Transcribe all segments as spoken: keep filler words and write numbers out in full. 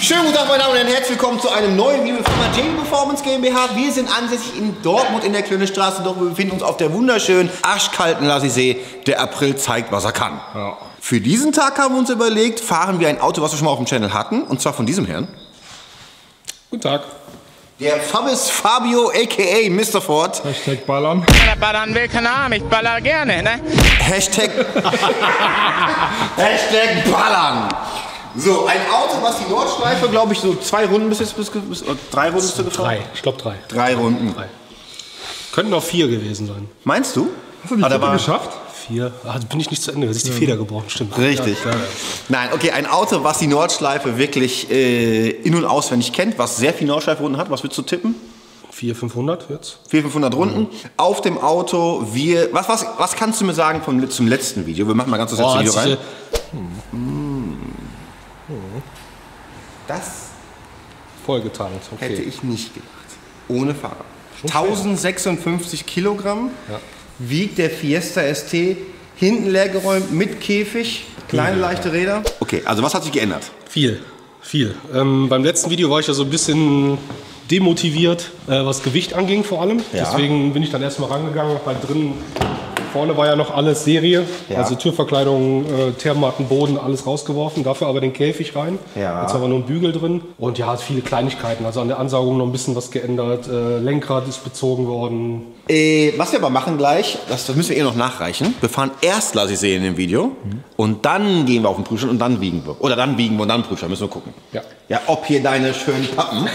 Schönen guten Tag, meine Damen und Herren, herzlich willkommen zu einem neuen Video von der J Performance GmbH. Wir sind ansässig in Dortmund in der Klönnestraße, doch wir befinden uns auf der wunderschönen, arschkalten Lassisee. Der April zeigt, was er kann. Ja. Für diesen Tag haben wir uns überlegt, fahren wir ein Auto, was wir schon mal auf dem Channel hatten, und zwar von diesem Herrn. Guten Tag. Der Fabis Fabio, aka Mister Ford. Hashtag ballern. Wenn er ballern will, keine Ahnung, ich baller gerne, ne? Hashtag... Hashtag ballern. So, ein Auto, was die Nordschleife, glaube ich, so zwei Runden bis jetzt, bis, bis, drei Runden bist du gefahren? Drei, ich glaube drei. Drei Runden. Drei. Könnten auch vier gewesen sein. Meinst du? Hast du die vierte geschafft? Vier. Ach, bin ich nicht zu Ende, da ist die ja. Feder gebrochen, stimmt. Richtig. Ja, Nein, okay, ein Auto, was die Nordschleife wirklich äh, in- und auswendig kennt, was sehr viele Nordschleife-Runden hat. Was würdest du tippen? vierhundert, fünfhundert jetzt. vierhundert, fünfhundert Runden. Mhm. Auf dem Auto, wir... Was, was, was kannst du mir sagen vom, zum letzten Video? Wir machen mal ganz das letzte oh, Video rein. Hm. Das vollgetankt, okay. Hätte ich nicht gedacht. Ohne Fahrer. tausendsechsundfünfzig Kilogramm ja. wiegt der Fiesta S T, hinten leergeräumt, mit Käfig, kleine leichte Räder. Okay, also was hat sich geändert? Viel, viel. Ähm, beim letzten Video war ich ja so ein bisschen demotiviert, äh, was Gewicht anging vor allem. Ja. Deswegen bin ich dann erstmal rangegangen, weil drin... Vorne war ja noch alles Serie, ja. also Türverkleidung, äh, Thermatten, Boden, alles rausgeworfen, dafür aber den Käfig rein. Ja. Jetzt haben wir nur einen Bügel drin und ja, viele Kleinigkeiten, also an der Ansaugung noch ein bisschen was geändert, äh, Lenkrad ist bezogen worden. Äh, was wir aber machen gleich, das, das müssen wir eh noch nachreichen, wir fahren erst, lasse ich sehen in dem Video, mhm. und dann gehen wir auf den Prüfstand und dann wiegen wir. Oder dann wiegen wir und dann Prüfstand, müssen wir gucken. Ja, ja, ob hier deine schönen Pappen...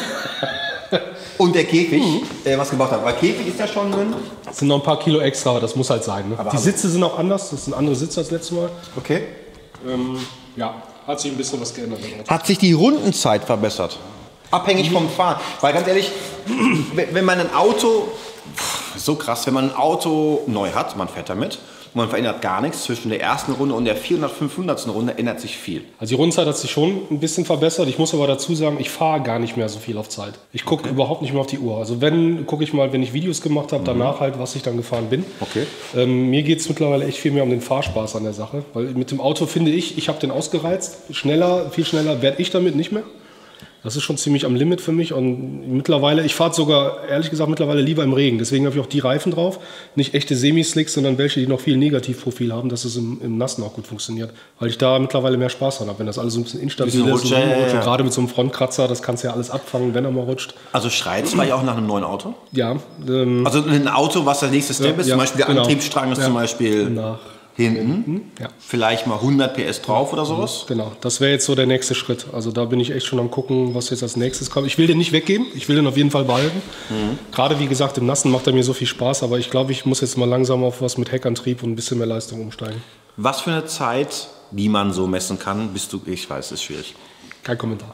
Und der Käfig, mhm. äh, was gebracht hat. Aber Käfig ist ja schon drin. Es sind noch ein paar Kilo extra, aber das muss halt sein. Ne? Die Sitze sind auch anders, das sind andere Sitze als letztes Mal. Okay. Ähm, ja, hat sich ein bisschen was geändert. Hat sich die Rundenzeit verbessert? Abhängig mhm. vom Fahren. Weil ganz ehrlich, wenn man ein Auto, so krass, wenn man ein Auto neu hat, man fährt damit, und man verändert gar nichts. Zwischen der ersten Runde und der vierhundert, fünfhundertsten Runde ändert sich viel. Also die Rundenzeit hat sich schon ein bisschen verbessert. Ich muss aber dazu sagen, ich fahre gar nicht mehr so viel auf Zeit. Ich gucke okay. überhaupt nicht mehr auf die Uhr. Also wenn, gucke ich mal, wenn ich Videos gemacht habe, mhm. danach halt, was ich dann gefahren bin. Okay. Ähm, mir geht es mittlerweile echt viel mehr um den Fahrspaß an der Sache. Weil mit dem Auto finde ich, ich habe den ausgereizt. Schneller, viel schneller werde ich damit nicht mehr. Das ist schon ziemlich am Limit für mich und mittlerweile, ich fahre sogar, ehrlich gesagt, mittlerweile lieber im Regen. Deswegen habe ich auch die Reifen drauf. Nicht echte Semi-Slicks, sondern welche, die noch viel Negativprofil haben, dass es im, im Nassen auch gut funktioniert. Weil ich da mittlerweile mehr Spaß dran habe, wenn das alles so ein bisschen instabil ist. Rutsche, ja, ja. Gerade mit so einem Frontkratzer, das kannst du ja alles abfangen, wenn er mal rutscht. Also schreit es vielleicht auch nach einem neuen Auto? Ja. Ähm, also ein Auto, was der nächste Step ja, ist, zum Beispiel der genau. Antriebsstrang ist ja. zum Beispiel... Nach. Hinten, ja. vielleicht mal hundert P S drauf oder sowas. Genau, das wäre jetzt so der nächste Schritt. Also da bin ich echt schon am gucken, was jetzt als nächstes kommt. Ich will den nicht weggeben, ich will den auf jeden Fall behalten. Mhm. Gerade wie gesagt, im Nassen macht er mir so viel Spaß, aber ich glaube, ich muss jetzt mal langsam auf was mit Heckantrieb und ein bisschen mehr Leistung umsteigen. Was für eine Zeit, die man so messen kann, bist du, ich weiß, ist schwierig. Kein Kommentar.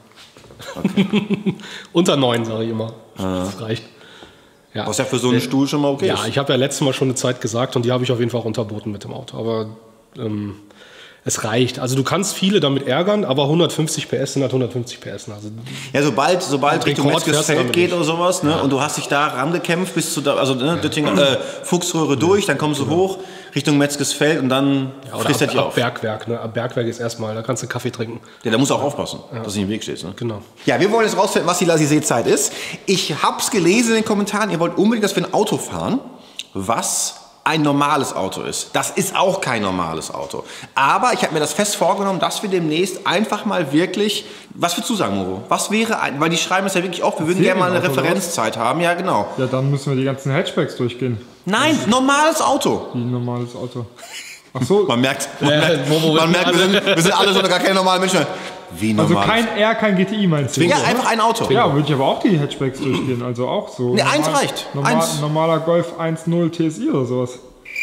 Okay. Unter neun, sage ich immer. Ah. Das reicht. Ja. Was ja für so einen Stuhl schon mal okay ja, ist. Ja, ich habe ja letztes Mal schon eine Zeit gesagt und die habe ich auf jeden Fall auch unterboten mit dem Auto. Aber ähm, es reicht. Also du kannst viele damit ärgern, aber hundertfünfzig P S sind halt hundertfünfzig P S. Also ja, sobald, sobald Richtung Metzgersfeld geht oder sowas, ne, ja. und du hast dich da rangekämpft bis zu da, also ne, ja. Döttingen, äh, Fuchsröhre ja. durch, dann kommst du ja. hoch Richtung Metzgersfeld und dann ja, frisst er dich auf. Bergwerk, ne? Ab Bergwerk ist erstmal, da kannst du Kaffee trinken. Ja, da musst du auch aufpassen, ja. dass du nicht im Weg stehst. Ne? Genau. Ja, wir wollen jetzt rausfinden, was die Lassisee-Zeit ist. Ich hab's gelesen in den Kommentaren, ihr wollt unbedingt, dass wir ein Auto fahren, was ein normales Auto ist. Das ist auch kein normales Auto. Aber ich habe mir das fest vorgenommen, dass wir demnächst einfach mal wirklich... Was würdest du sagen, Moro? Was wäre ein... Weil die schreiben es ja wirklich auf, wir würden gerne mal eine Referenzzeit haben. Ja, genau. Ja, dann müssen wir die ganzen Hatchbacks durchgehen. Nein, normales Auto. Wie ein normales Auto. Ach so. Man merkt, man ja, merkt, man merkt wir, sind, wir sind alle schon gar keine normalen Menschen. Wie normal. Also kein R, kein G T I meinst du? Ja, einfach ein Auto. Ja, würde ich aber auch die Hatchbacks durchgehen. Also auch so. Ne, eins reicht. Normal, eins. Normaler Golf eins Punkt null T S I oder sowas.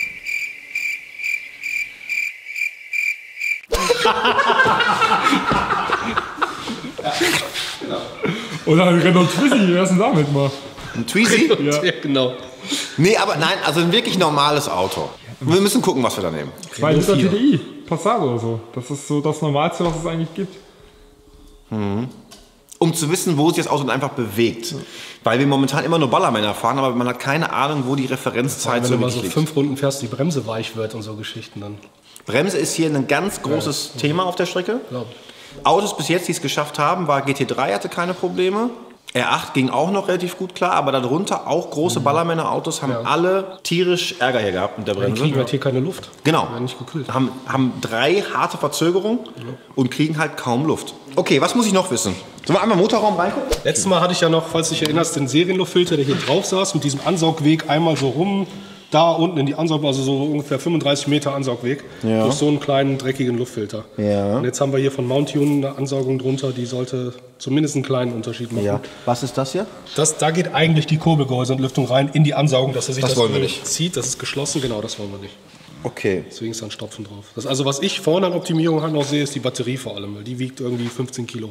Ja, genau. Oder ein Renault Twizy, wie wär's denn damit mal? Ein Twizy? Ja. ja, genau. Nee, aber nein, also ein wirklich normales Auto. Wir müssen gucken, was wir da nehmen. zwei Liter T D I, Passat oder so. Das ist so das Normalste, was es eigentlich gibt. Mhm. Um zu wissen, wo sich das Auto einfach bewegt. Ja. Weil wir momentan immer nur Ballermänner fahren, aber man hat keine Ahnung, wo die Referenzzeit ja, so wirklich liegt. Wenn du mal so fünf Runden fährst, die Bremse weich wird und so Geschichten dann. Bremse ist hier ein ganz großes ja. Thema auf der Strecke. Ja. Autos bis jetzt, die es geschafft haben, war G T drei, hatte keine Probleme. R acht ging auch noch relativ gut klar, aber darunter auch große Ballermänner-Autos haben ja. alle tierisch Ärger hier gehabt mit der Bremse. Die kriegen halt hier keine Luft. Genau. Ja, nicht gekühlt. Haben, haben drei harte Verzögerungen ja. und kriegen halt kaum Luft. Okay, was muss ich noch wissen? Sollen wir einmal im Motorraum reingucken? Letztes Mal hatte ich ja noch, falls du dich erinnerst, den Serienluftfilter, der hier drauf saß, mit diesem Ansaugweg einmal so rum. Da unten in die Ansaug, also so ungefähr fünfunddreißig Meter Ansaugweg, ja. durch so einen kleinen, dreckigen Luftfilter. Ja. Und jetzt haben wir hier von Mount Tune eine Ansaugung drunter, die sollte zumindest einen kleinen Unterschied machen. Ja. Was ist das hier? Das, da geht eigentlich die Kurbelgehäuseentlüftung rein in die Ansaugung, dass er sich das, das wollen wir nicht. zieht. Das ist geschlossen, genau, das wollen wir nicht. Okay. Deswegen ist da ein Stopfen drauf. Das, also was ich vorne an Optimierung halt noch sehe, ist die Batterie vor allem, weil die wiegt irgendwie fünfzehn Kilo.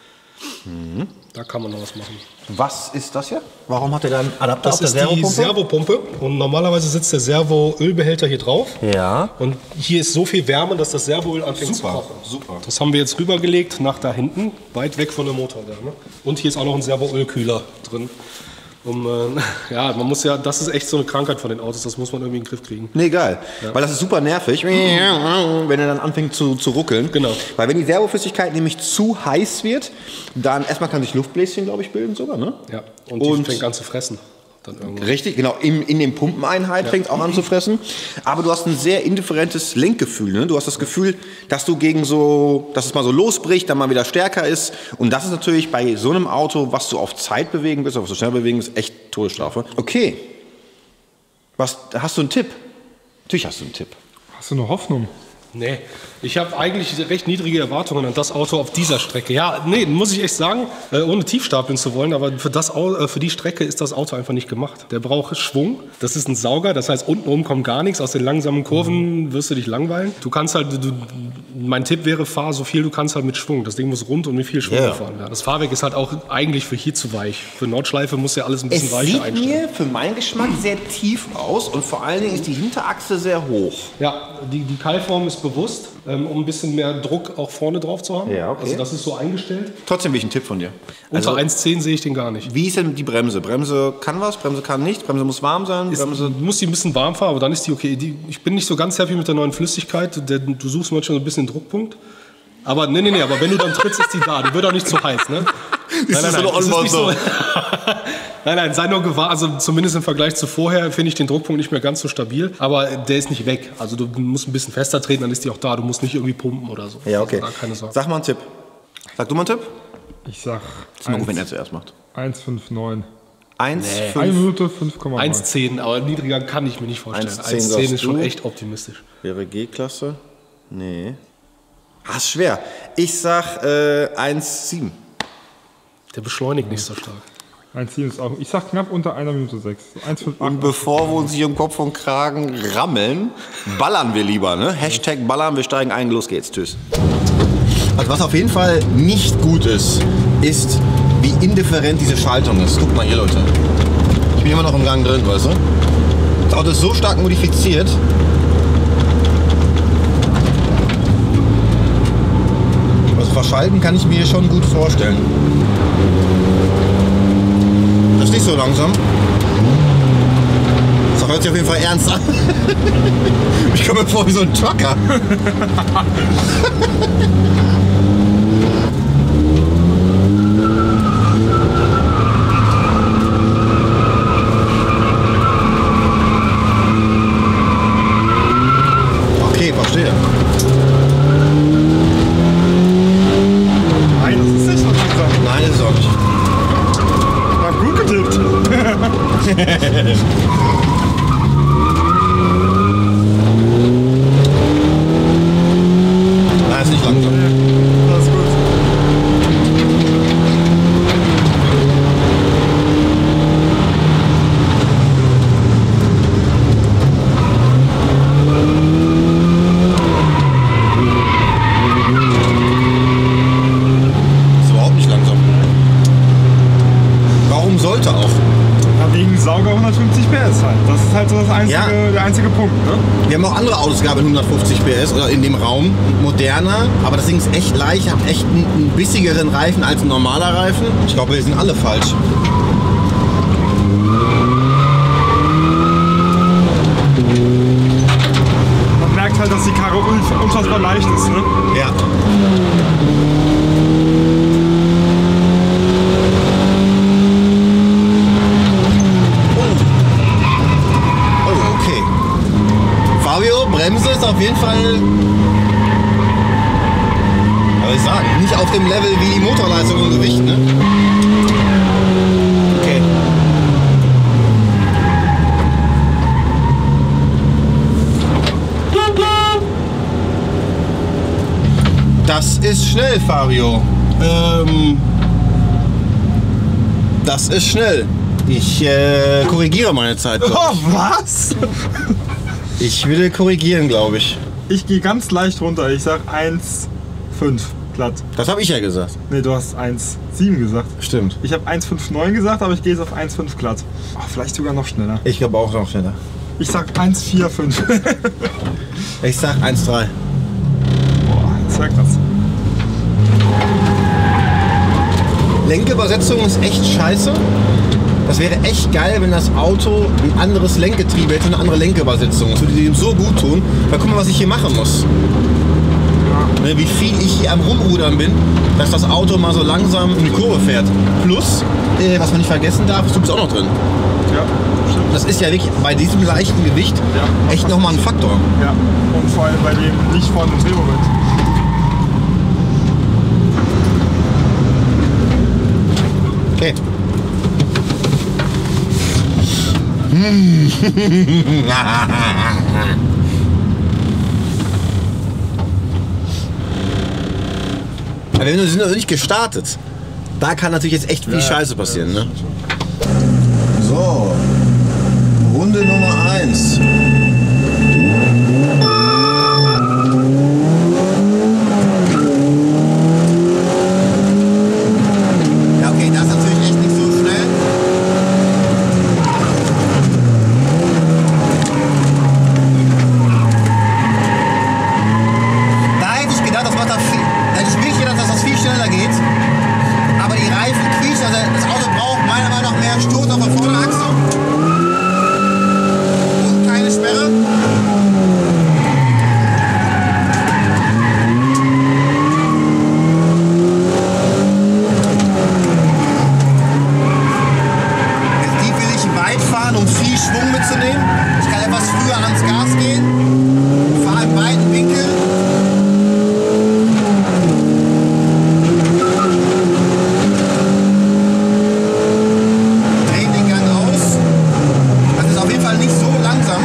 Mhm. Da kann man noch was machen. Was ist das hier? Warum hat er da einen Adapter auf der Servopumpe? Das ist die Servopumpe und normalerweise sitzt der Servo-Ölbehälter hier drauf. Ja. Und hier ist so viel Wärme, dass das Servoöl anfängt Super. zu kochen. Super. Das haben wir jetzt rübergelegt nach da hinten, weit weg von der Motorwärme. Und hier ist auch noch ein Servoölkühler drin. Um, äh, ja, man muss ja, das ist echt so eine Krankheit von den Autos, das muss man irgendwie in den Griff kriegen. Nee, geil. Ja. Weil das ist super nervig, wenn er dann anfängt zu, zu ruckeln. Genau. Weil wenn die Servoflüssigkeit nämlich zu heiß wird, dann erstmal kann sich Luftbläschen, glaube ich, bilden sogar, ne? Ja, und die und fängt an zu fressen. Dann irgendwann. Richtig, genau. In, in den Pumpeneinheit ja. fängt es auch an zu fressen. Aber du hast ein sehr indifferentes Lenkgefühl. Ne? Du hast das Gefühl, dass du gegen so, dass es mal so losbricht, dann mal wieder stärker ist. Und das ist natürlich bei so einem Auto, was du auf Zeit bewegen willst, auf so schnell bewegen willst, echt Todesstrafe. Okay. Was, hast du einen Tipp? Natürlich hast du einen Tipp. Hast du eine Hoffnung? Nee, ich habe eigentlich recht niedrige Erwartungen an das Auto auf dieser Strecke. Ja, nee, muss ich echt sagen, äh, ohne tiefstapeln zu wollen, aber für, das, äh, für die Strecke ist das Auto einfach nicht gemacht. Der braucht Schwung, das ist ein Sauger, das heißt, untenrum kommt gar nichts, aus den langsamen Kurven wirst du dich langweilen. Du kannst halt, du, mein Tipp wäre, fahr so viel du kannst halt mit Schwung. Das Ding muss rund und mit viel Schwung yeah. fahren. Ja. Das Fahrwerk ist halt auch eigentlich für hier zu weich. Für Nordschleife muss ja alles ein bisschen es weicher einstellen. Es sieht mir für meinen Geschmack sehr tief aus und vor allen Dingen ist die Hinterachse sehr hoch. Ja, die, die Keilform ist bewusst, ähm, um ein bisschen mehr Druck auch vorne drauf zu haben. Ja, okay. Also das ist so eingestellt. Trotzdem will ich einen Tipp von dir. Unter also, eins Komma zehn sehe ich den gar nicht. Wie ist denn die Bremse? Bremse kann was, Bremse kann nicht, Bremse muss warm sein. Ist, Bremse muss die ein bisschen warm fahren, aber dann ist die okay. Die, ich bin nicht so ganz happy mit der neuen Flüssigkeit. Der, du suchst manchmal so ein bisschen den Druckpunkt. Aber nee, nee, nee, aber wenn du dann trittst, ist die da. Die wird auch nicht zu heiß, ne? Nein, nein, nein, es ist nicht so. Nein, nein, sei nur gewahr, also zumindest im Vergleich zu vorher finde ich den Druckpunkt nicht mehr ganz so stabil, aber der ist nicht weg. Also du musst ein bisschen fester treten, dann ist die auch da. Du musst nicht irgendwie pumpen oder so. Ja, okay. Also keine Sorge. Sag mal einen Tipp. Sag du mal einen Tipp? Ich sag ist mal gut, wenn er zuerst macht. eins Komma neunundfünfzig. eins Nee. eine Minute fünf Komma neun. eins Komma zehn, aber niedriger kann ich mir nicht vorstellen. eins eins Komma zehn ist schon echt optimistisch. Wäre G-Klasse? Nee. Ah, ist schwer. Ich sag äh, eins Komma sieben. Der beschleunigt nicht so stark. eins Komma sieben ist auch. Ich sag knapp unter einer Minute sechs. eins Komma fünf acht. Und bevor wir uns hier im Kopf und Kragen rammeln, ballern wir lieber. Ne? Hashtag ballern, wir steigen ein, los geht's. Tschüss. Also was auf jeden Fall nicht gut ist, ist, wie indifferent diese Schaltung ist. Guck mal hier, Leute. Ich bin immer noch im Gang drin, weißt du? Das Auto ist so stark modifiziert. Also verschalten kann ich mir schon gut vorstellen. Das ist nicht so langsam. Das hört sich auf jeden Fall ernst an. Ich komme mir vor wie so ein Trucker. Okay, verstehe. Nein, das ist nicht so langsam. Nein, das ist auch nicht. War gut getippt. Nein, ist nicht langsam. Das ist gut. Ist überhaupt nicht langsam. Warum sollte auch? Ja, wegen Sauger hundertfünfzig P S halt. Das ist halt so das einzige, Ja. der einzige Punkt. Ne? Wir haben auch andere Autos gehabt mit hundertfünfzig P S oder in dem Raum, moderner, aber das Ding ist echt leicht, hat echt einen, einen bissigeren Reifen als ein normaler Reifen. Ich glaube, wir sind alle falsch. Man merkt halt, dass die Karre unfassbar leicht ist. Ne? Ja. ist auf jeden Fall, was soll ich sagen, nicht auf dem Level wie die Motorleistung und Gewicht, ne? Okay. Das ist schnell, Fabio. Ähm, das ist schnell. Ich äh, korrigiere meine Zeit. Oh, was? Ich will korrigieren, glaube ich. Ich gehe ganz leicht runter. Ich sag eins Komma fünf glatt. Das habe ich ja gesagt. Ne, du hast eins Komma sieben gesagt. Stimmt. Ich habe eins Komma neun gesagt, aber ich gehe jetzt auf eins Komma fünf glatt. Oh, vielleicht sogar noch schneller. Ich glaube auch noch schneller. Ich sag eins Komma vier fünf. Ich sag eins Komma drei. Boah, das wäre krass. Lenkübersetzung ist echt scheiße. Das wäre echt geil, wenn das Auto ein anderes Lenkgetriebe hätte, eine andere Lenkübersetzung. Das würde dem so gut tun. Weil guck mal, was ich hier machen muss. Ne, wie viel ich hier am Rumrudern bin, dass das Auto mal so langsam in die Kurve fährt. Plus, äh, was man nicht vergessen darf, ist du bist auch noch drin. Ja, stimmt. Das ist ja wirklich bei diesem leichten Gewicht Ja. echt nochmal ein Faktor. Ja, und vor allem bei dem nicht vorhandenen Drehmoment. Okay. Aber wir sind noch nicht gestartet. Da kann natürlich jetzt echt viel Ja, Scheiße passieren. ja, Ne? So, Runde Nummer eins. Ja, okay, das ist natürlich echt nicht so schnell. Da hätte ich gedacht, das macht das viel. Da hätte ich wirklich gedacht, dass das viel schneller geht. Aber die Reifen quietschen, also das Auto braucht meiner Meinung nach mehr Stoß auf der Vorderachse. Und keine Sperre. Jetzt die will ich weit fahren, um viel Schwung mitzunehmen. Ich kann etwas früher ans Gas gehen. Fahre im weiten Winkel. Drehen den Gang aus. Das ist auf jeden Fall nicht so langsam.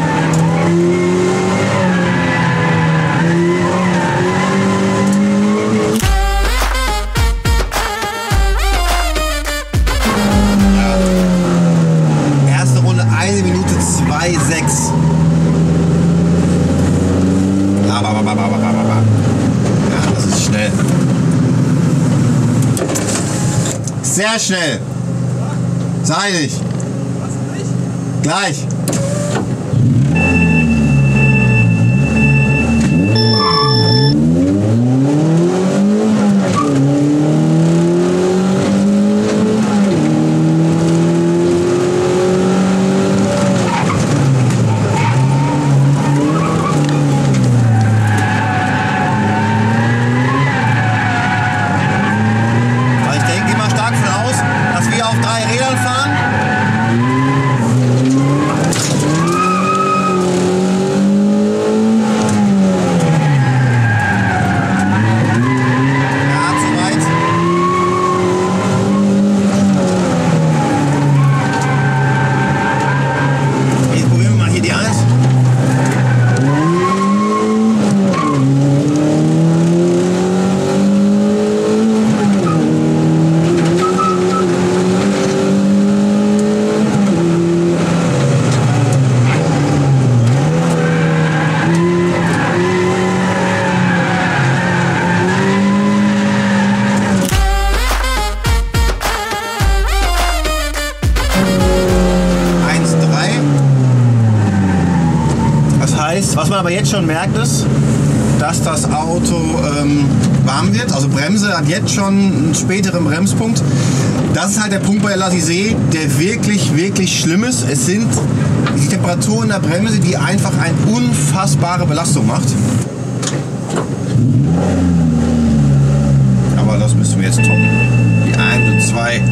Ja. Erste Runde eine Minute zwei Komma sechs. Ja, das ist schnell. Sehr schnell. Sei nicht. Gleich. Aber ich denke immer stark von aus, dass wir auf drei Rädern fahren. Ja, zu weit. Jetzt probieren wir mal hier die eins. eins Komma drei. Das heißt, was man aber jetzt schon merkt, ist, dass das Auto ähm, warm wird. Also Bremse hat jetzt schon einen späteren Bremspunkt. Das ist halt der Punkt bei der Lasisee, der wirklich, wirklich schlimm ist. Es sind die Temperaturen in der Bremse, die einfach eine unfassbare Belastung macht. Aber das müssen wir jetzt toppen. Die eins und zwei.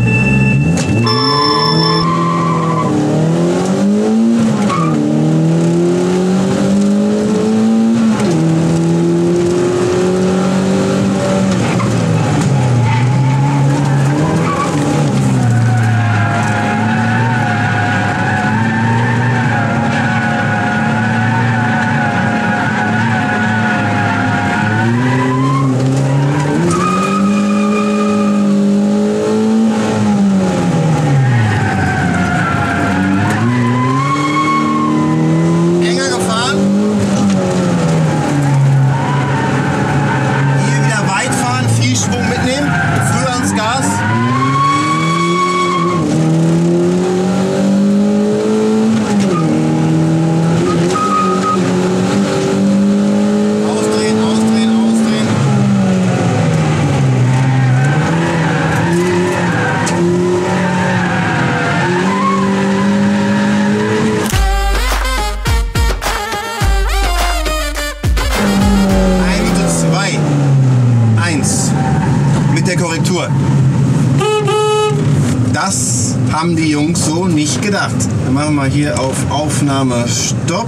haben die Jungs so nicht gedacht. Dann machen wir hier auf Aufnahme Stopp.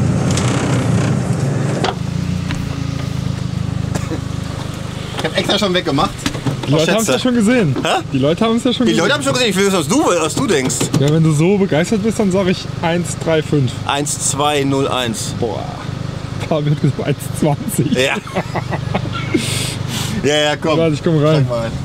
Ich habe extra schon weggemacht. Die Leute haben es ja schon gesehen. Hä? Die Leute haben es ja schon Die gesehen. Leute haben schon gesehen, ich will wissen, was du, was du denkst. Ja, wenn du so begeistert bist, dann sage ich eins drei fünf. eins zwei null eins. Boah. Da wird gesagt eins zwanzig. Ja. Ja, ja, komm. Warte, ich komm rein. Steig mal rein.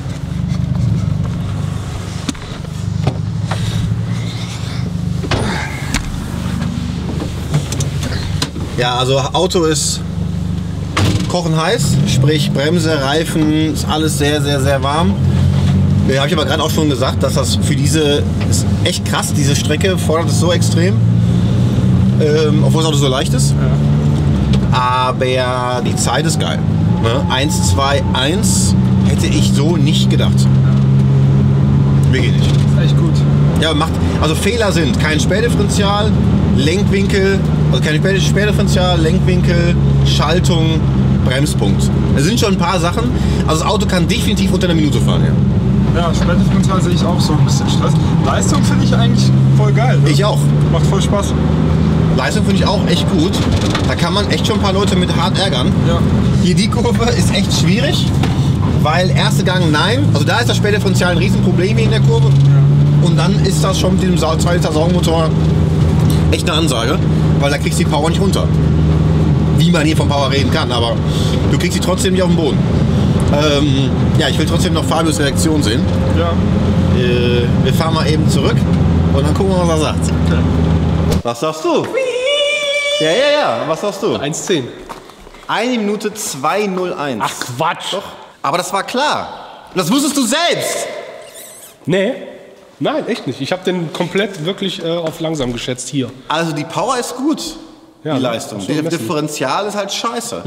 Ja, also Auto ist kochen heiß, sprich Bremse, Reifen, ist alles sehr, sehr, sehr warm. Ja, habe ich aber gerade auch schon gesagt, dass das für diese, ist echt krass, diese Strecke fordert es so extrem, ähm, obwohl das Auto so leicht ist. Ja. Aber die Zeit ist geil. Ne? eins zwei eins hätte ich so nicht gedacht. Wirklich nicht. Das ist echt gut. Ja, macht, also Fehler sind kein Sperrdifferential, Lenkwinkel, also kein Sperrdifferential, Lenkwinkel, Schaltung, Bremspunkt. Es sind schon ein paar Sachen. Also das Auto kann definitiv unter einer Minute fahren. Ja, Ja, Sperrdifferential sehe ich auch so ein bisschen Stress. Leistung finde ich eigentlich voll geil. Ne? Ich auch. Macht voll Spaß. Leistung finde ich auch echt gut. Da kann man echt schon ein paar Leute mit hart ärgern. Ja. Hier die Kurve ist echt schwierig, weil erste Gang nein. Also da ist das Sperrdifferential ein Riesenproblem in der Kurve. Ja. Und dann ist das schon mit dem zwei Liter Sauermotor echt eine Ansage, weil da kriegst du die Power nicht runter. Wie man hier von Power reden kann, aber du kriegst sie trotzdem nicht auf den Boden. Ähm, ja, ich will trotzdem noch Fabios Reaktion sehen. Ja. Äh, wir fahren mal eben zurück und dann gucken wir, was er sagt. Okay. Was sagst du? Ja, ja, ja. Was sagst du? eins zehn. Eine Minute zwei null eins. Ach Quatsch. Doch. Aber das war klar. Das wusstest du selbst. Nee. Nein, echt nicht. Ich habe den komplett wirklich äh, auf langsam geschätzt hier. Also die Power ist gut. Ja, die ne? Leistung. Hast du Der gemessen. Differential ist halt scheiße.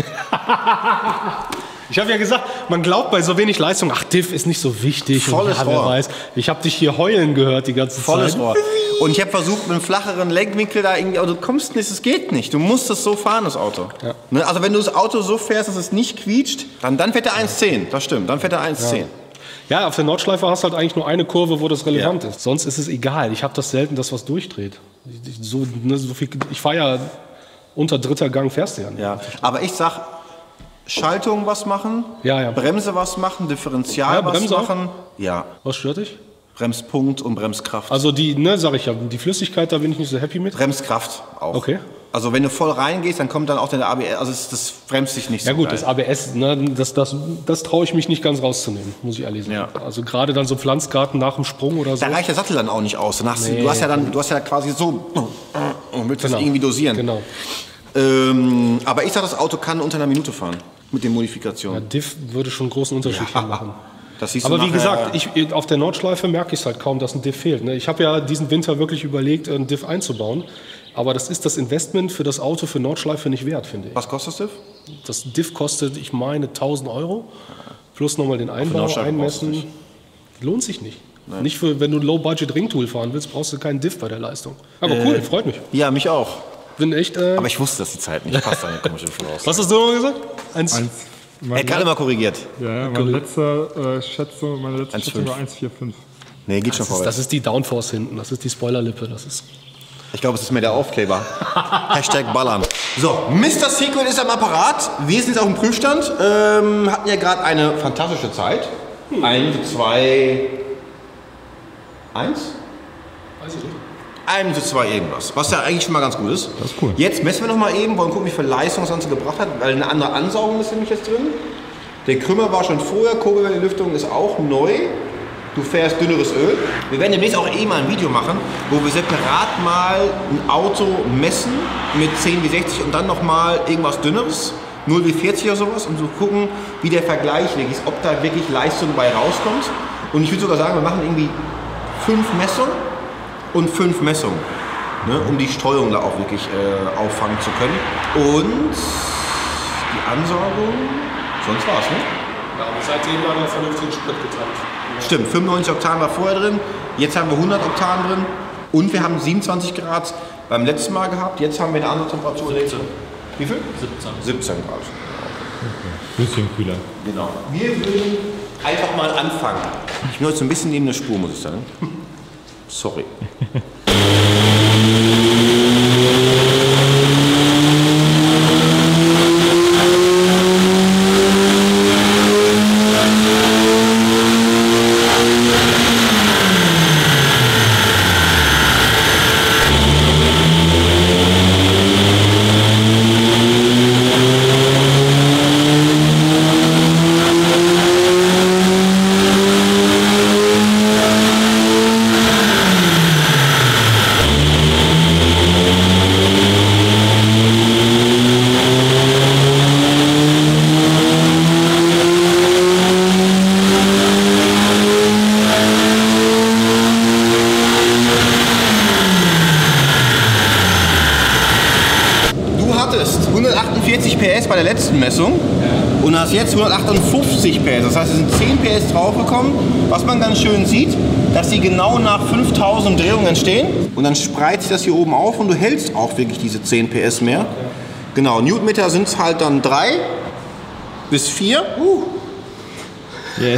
Ich habe ja gesagt, man glaubt bei so wenig Leistung, ach, Diff ist nicht so wichtig. Volles und ja, wer Rohr. weiß. Ich habe dich hier heulen gehört die ganze Volles Zeit. Rohr. Und ich habe versucht, mit einem flacheren Lenkwinkel da irgendwie, aber du kommst nicht, es geht nicht. Du musst es so fahren, das Auto. Ja. Ne? Also wenn du das Auto so fährst, dass es nicht quietscht, dann, dann fährt er eins zehn. Das stimmt, dann fährt er eins zehn. Ja, auf der Nordschleife hast du halt eigentlich nur eine Kurve, wo das relevant Ja. ist. Sonst ist es egal. Ich habe das selten, dass was durchdreht. Ich, so, ne, so viel, ich fahre ja unter dritter Gang, fährst du ja nicht. Ja. Aber ich sag, Schaltung was machen, Ja, ja. Bremse was machen, Differential Ja, was Bremse auch? machen. Ja, Was stört dich? Bremspunkt und Bremskraft. Also die, ne, sag ich ja, die Flüssigkeit, da bin ich nicht so happy mit. Bremskraft auch. Okay. Also wenn du voll reingehst, dann kommt dann auch der A B S, also das, das bremst dich nicht Ja so gut, geil. das A B S, ne, das, das, das traue ich mich nicht ganz rauszunehmen, muss ich ehrlich sagen. Ja. Also gerade dann so Pflanzgarten nach dem Sprung oder so. Da reicht der Sattel dann auch nicht aus. Dann hast du, Nee. du hast ja dann, du hast ja quasi so und willst das irgendwie dosieren. Genau. Ähm, aber ich sag, das Auto kann unter einer Minute fahren mit den Ja, Modifikationen. Diff würde schon einen großen Unterschied hier machen. Das siehst du Aber wie nachher- gesagt, ich, auf der Nordschleife merke ich es halt kaum, dass ein Diff fehlt. Ne? Ich habe ja diesen Winter wirklich überlegt, einen Diff einzubauen. Aber das ist das Investment für das Auto für Nordschleife nicht wert, finde ich. Was kostet das? Das Diff kostet, ich meine, tausend Euro. Plus nochmal den Einbau, Nordschleife brauchst du einmessen. Lohnt sich nicht. Nicht für, wenn du ein Low-Budget-Ringtool fahren willst, brauchst du keinen Diff bei der Leistung. Aber cool, freut mich. Ja, mich auch. Bin echt. Äh, Aber ich wusste, dass die Zeit nicht passt, eine komische voraus. was hast du nochmal gesagt? Eins. Eins. Er Mein, hat gerade mal korrigiert. ja, ja, meine letzte äh, Schätzung, meine letzte eins Schätzung Komma war eins Komma fünfundvierzig. Nee, geht schon Das ist, vorwärts. das ist die Downforce hinten, das ist die Spoilerlippe, das ist. Ich glaube, es ist mehr der Aufkleber. Hashtag ballern. So, Mister Secret ist am Apparat. Wir sind jetzt auf dem Prüfstand. Ähm, hatten ja gerade eine fantastische Zeit. Ein, zwei, eins? Weiß ich nicht. Ein zu zwei irgendwas, was ja eigentlich schon mal ganz gut ist. Das ist cool. Jetzt messen wir noch mal eben, wollen gucken, wie viel Leistung das Ganze gebracht hat, weil eine andere Ansaugung ist nämlich jetzt drin. Der Krümmer war schon vorher, Kurbelwellenlüftung ist auch neu. Du fährst dünneres Öl. Wir werden demnächst auch eh mal ein Video machen, wo wir separat mal ein Auto messen mit zehn wie sechzig und dann noch mal irgendwas dünneres, null wie vierzig oder sowas, um zu gucken, wie der Vergleich wirklich ist, ob da wirklich Leistung bei rauskommt. Und ich würde sogar sagen, wir machen irgendwie fünf Messungen und fünf Messungen, ne, um die Streuung da auch wirklich äh, auffangen zu können. Und die Ansaugung, sonst war's, ne? Ja, aber seitdem haben wir vernünftigen Sprit getankt. Stimmt, fünfundneunzig Oktan war vorher drin, jetzt haben wir hundert Oktan drin und wir haben siebenundzwanzig Grad beim letzten Mal gehabt, jetzt haben wir eine andere Temperatur. siebzehn. Wie viel? siebzehn. siebzehn Grad. Bisschen kühler. Genau. Wir würden einfach mal anfangen. Ich bin heute so ein bisschen neben der Spur, muss ich sagen. Sorry. hundertachtundvierzig P S bei der letzten Messung und hast jetzt hundertachtundfünfzig P S. Das heißt, es sind zehn P S draufgekommen. Was man ganz schön sieht, dass sie genau nach fünftausend Drehungen entstehen. Und dann spreizt sich das hier oben auf und du hältst auch wirklich diese zehn P S mehr. Genau, Newtonmeter sind es halt dann drei bis vier. Uh. Yes.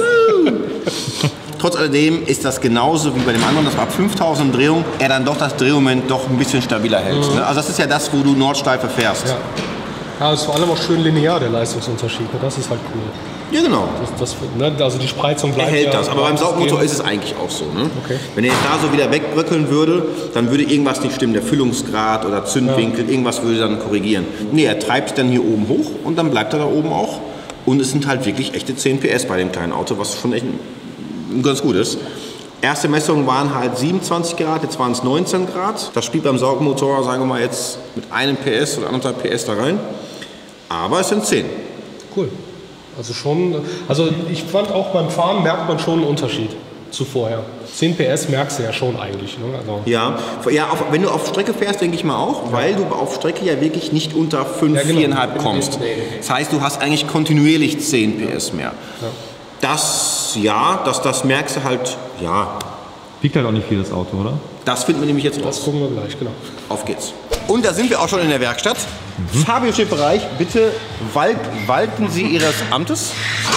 Trotz alledem ist das genauso wie bei dem anderen, dass ab fünftausend Drehungen er dann doch das Drehmoment doch ein bisschen stabiler hält. Mhm. Ne? Also das ist ja das, wo du Nordschleife fährst. Ja, ja, ist vor allem auch schön linear, der Leistungsunterschied. Ne? Das ist halt cool. Ja, genau. Das, das, ne? Also die Spreizung bleibt er hält ja, das, aber beim Saugmotor ist es eigentlich auch so. Ne? Okay. Wenn er jetzt da so wieder wegbröckeln würde, dann würde irgendwas nicht stimmen. Der Füllungsgrad oder Zündwinkel, ja. irgendwas würde dann korrigieren. Nee, er treibt dann hier oben hoch und dann bleibt er da oben auch. Und es sind halt wirklich echte zehn P S bei dem kleinen Auto, was schon echt ganz gut ist. Erste Messungen waren halt siebenundzwanzig Grad, jetzt waren es neunzehn Grad. Das spielt beim Saugmotor, sagen wir mal, jetzt mit einem P S oder anderthalb P S da rein. Aber es sind zehn. Cool. Also schon, also ich fand auch beim Fahren merkt man schon einen Unterschied zu vorher. zehn P S merkst du ja schon eigentlich. Ne? Also ja, ja auf, wenn du auf Strecke fährst, denke ich mal auch, weil du auf Strecke ja wirklich nicht unter fünf, ja, genau. vier Komma fünf kommst. Das heißt, du hast eigentlich kontinuierlich zehn P S mehr. Ja. Das, ja, das, das merkst du halt, ja. Wiegt halt auch nicht viel das Auto, oder? Das finden wir nämlich jetzt raus. Das gucken wir gleich, genau. Auf geht's. Und da sind wir auch schon in der Werkstatt. Mhm. Fabio Schippereich, bitte wal walten Sie Ihres Amtes.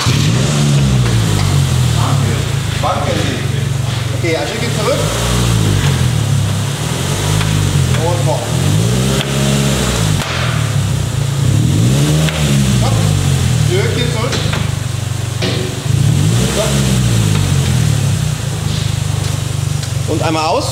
Danke. Okay, ein Stückchen zurück. Und vor. Stopp. Stückchen zurück. Stopp. Und einmal aus.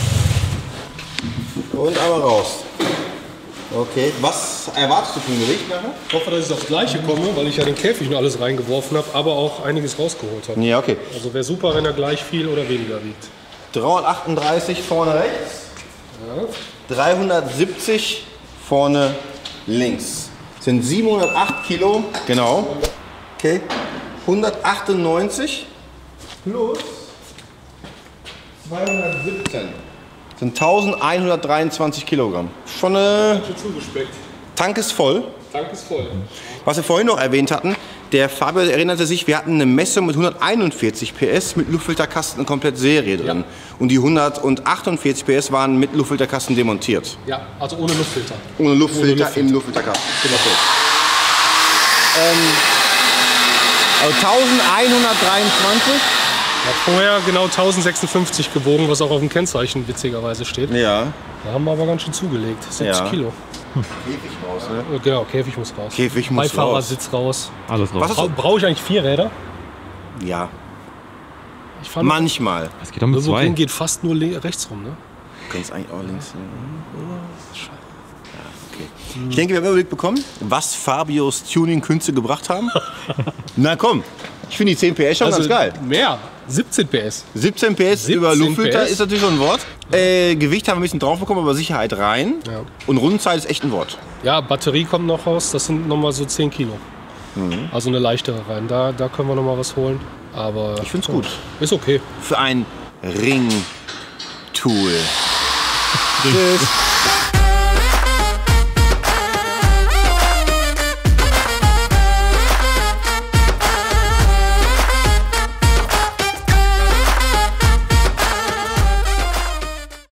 Und einmal raus. Okay. Was erwartest du vom Gewicht nachher? Ich hoffe, dass ich aufs Gleiche komme, weil ich ja den Käfig nur alles reingeworfen habe, aber auch einiges rausgeholt habe. Ja, okay. Also wäre super, wenn er gleich viel oder weniger wiegt. dreihundertachtunddreißig vorne rechts. Ja. dreihundertsiebzig vorne links. Das sind siebenhundertacht Kilo. Genau. Okay. hundertachtundneunzig plus zweihundertsiebzehn. Das sind eintausendeinhundertdreiundzwanzig Kilogramm. Schon eine... zugespeckt. Tank ist voll. Tank ist voll. Was wir vorhin noch erwähnt hatten, der Fabio erinnerte sich, wir hatten eine Messung mit hunderteinundvierzig P S mit Luftfilterkasten komplett Serie drin. Ja. Und die hundertachtundvierzig P S waren mit Luftfilterkasten demontiert. Ja, also ohne Luftfilter. Ohne Luftfilter, ohne Luftfilter. im Luftfilterkasten. Genau. Okay. Ähm, also eintausendeinhundertdreiundzwanzig. Hat vorher genau tausendsechsundfünfzig gewogen, was auch auf dem Kennzeichen witzigerweise steht. Ja. Da haben wir aber ganz schön zugelegt. siebzig ja. Kilo. Hm. Käfig raus, ne? Genau, Käfig muss raus. Käfig muss raus. Beifahrersitz raus. Alles raus. Bra Brauche ich eigentlich vier Räder? Ja. Ich fand, manchmal. Es geht auch mit zwei. geht fast nur rechts rum, ne? Du kannst eigentlich auch links. Ja, okay. Ich denke, wir haben einen Überblick bekommen, was Fabios Tuning-Künste gebracht haben. Na komm, ich finde die zehn P S schon also ganz geil. Mehr, siebzehn P S. siebzehn P S über Luftfilter ist natürlich schon ein Wort. Äh, Gewicht haben wir ein bisschen drauf bekommen, aber Sicherheit rein. Ja. Und Rundenzeit ist echt ein Wort. Ja, Batterie kommt noch raus, das sind nochmal so zehn Kilo. Mhm. Also eine leichtere rein, da, da können wir nochmal was holen. Aber ich finde es ja, gut. Ist okay. Für ein Ring-Tool. Tschüss.